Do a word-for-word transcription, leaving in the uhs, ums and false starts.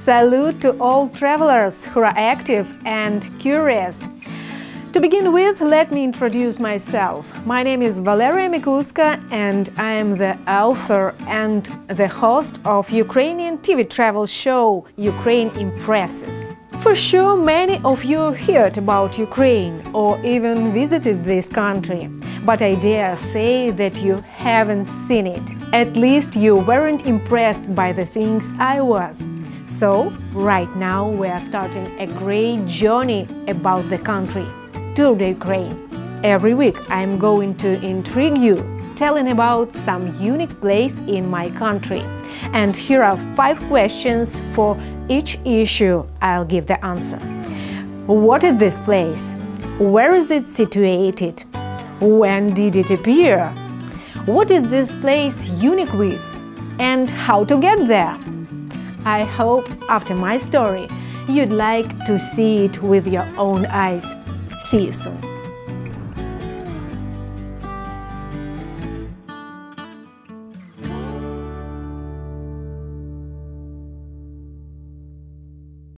Salute to all travelers who are active and curious. To begin with, let me introduce myself. My name is Valeria Mikulska and I am the author and the host of Ukrainian T V travel show Ukraine Impresses. For sure, many of you heard about Ukraine or even visited this country, but I dare say that you haven't seen it. At least you weren't impressed by the things I was. So, right now we are starting a great journey about the country. Tour de Ukraine. Every week I'm going to intrigue you, telling about some unique place in my country. And here are five questions for each issue. I'll give the answer. What is this place? Where is it situated? When did it appear? What is this place unique with? And how to get there? I hope after my story you'd like to see it with your own eyes. See you soon.